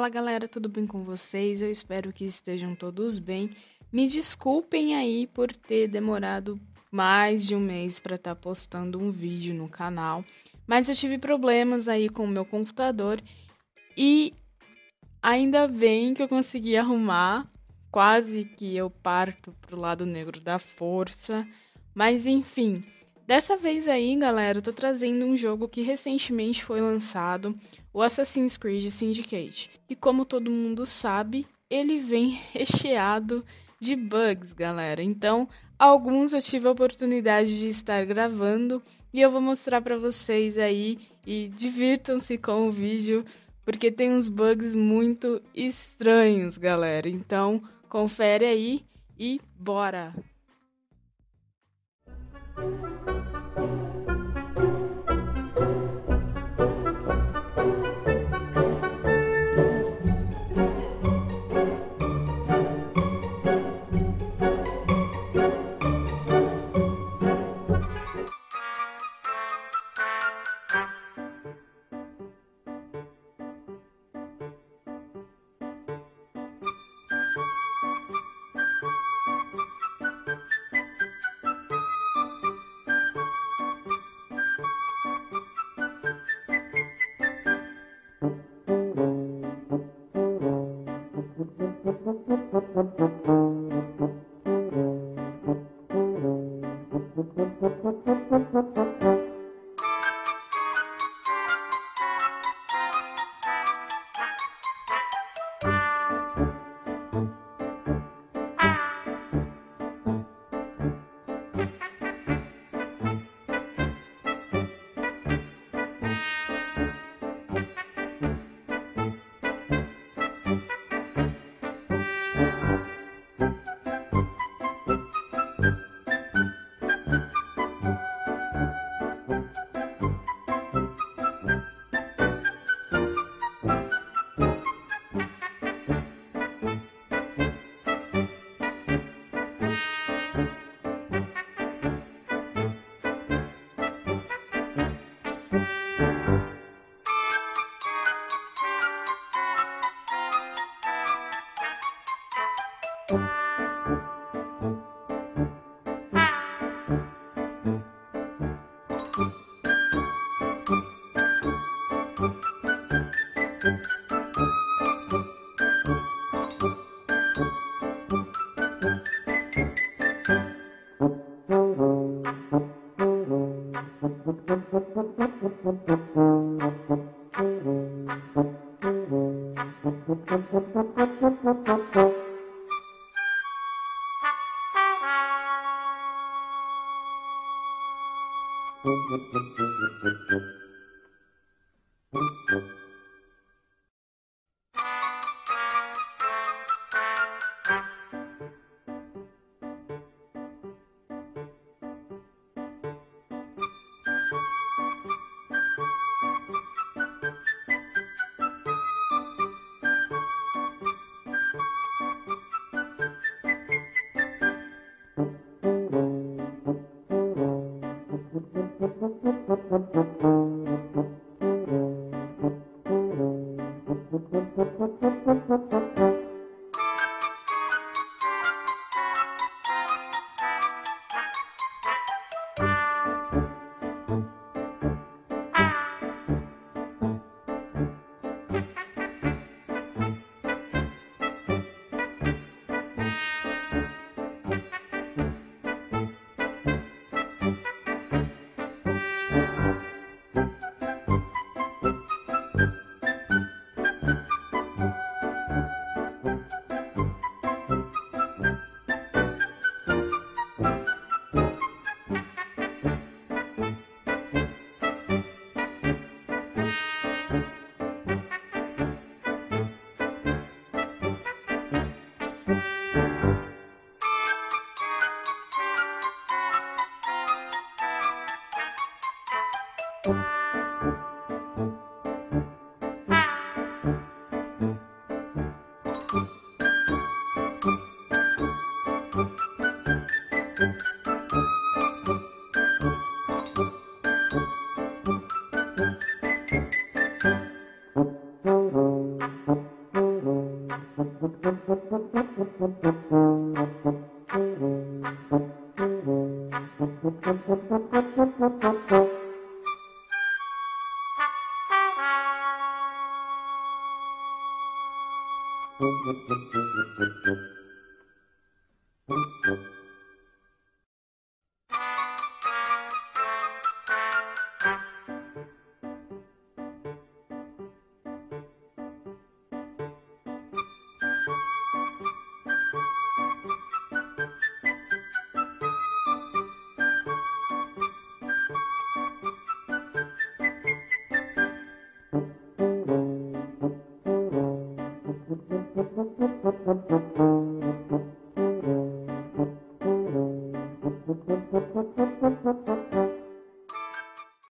Fala galera, tudo bem com vocês? Eu espero que estejam todos bem. Me desculpem aí por ter demorado mais de um mês para estar postando um vídeo no canal, mas eu tive problemas aí com o meu computador e ainda bem que eu consegui arrumar. Quase que eu parto pro lado negro da força, mas enfim. Dessa vez aí, galera, eu tô trazendo um jogo que recentemente foi lançado, o Assassin's Creed Syndicate. E como todo mundo sabe, ele vem recheado de bugs, galera. Então, alguns eu tive a oportunidade de estar gravando e eu vou mostrar pra vocês aí e divirtam-se com o vídeo, porque tem uns bugs muito estranhos, galera. Então, confere aí e bora!